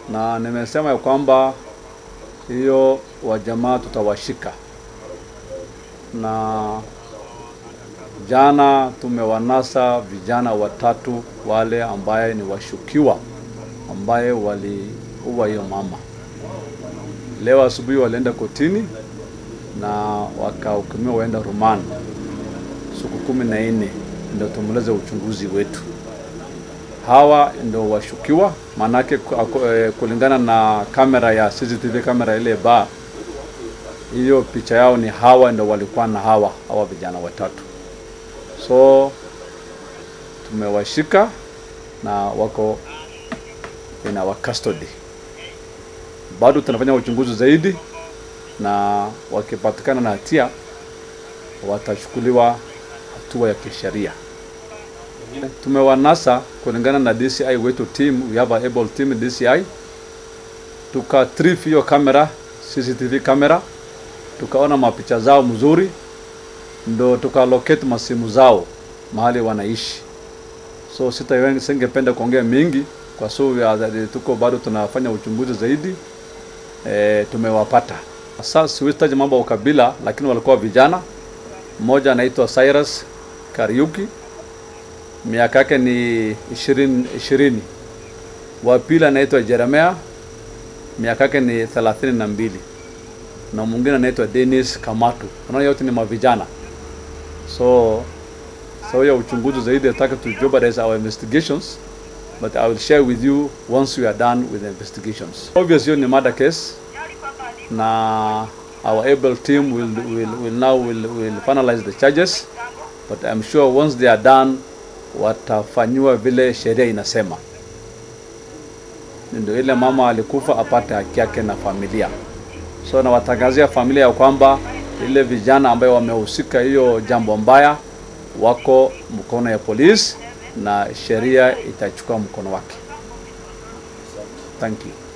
na nimesema ya kwamba hiyo wajamaa tutawashika, na jana tumewanasa vijana watatu wale ambaye ni washukiwa ambaye waliua hiyo mama. Leo asubuhi walienda kotini na wakahukumiwa waenda rumani siku 14 ndio tumalize uchunguzi wetu. Hawa ndio washukiwa, manake kulingana na kamera ya CCTV, kamera ile ba, hiyo picha yao ni hawa ndio walikuwa na hawa vijana watatu. So tumewashika na wako in our custody. Bado tunafanya uchunguzi zaidi, na wakipatikana na hatia watachukuliwa hatua ya kisheria. Tumewanasa kulingana na DCI wetu team, we have a able team DCI. Tukatriff hiyo kamera, CCTV kamera, tukaona mapicha zao mzuri, ndo tukalocate masimu zao mahali wanaishi. So singependa kuongea mingi kwa sababu tuko bado tunafanya uchunguzi zaidi. Tumewapata. Sasa siwezi mambo ya ukabila, lakini walikuwa vijana. Mmoja anaitwa Cyrus Kariuki, miaka yake ni 20. Wa pili anaitwa Jeremiah, miaka yake ni 32. Na mwingine anaitwa Dennis Kamatu. Wanaona yote ni mavijana. So ya uchunguzi zaidi nataka to jeopardize our investigations, but I will share with you once we are done with the investigations. Obviously ni murder case, na our able team will finalize the charges, but I'm sure once they are done watafanywa vile sheria inasema. Ndio ile mama alikufa apate haki yake na familia. So na watangazia familia ya kwamba ile vijana ambao wamehusika hiyo jambo mbaya wako mkono ya polisi na sheria itachukua mkono wake. Thank you.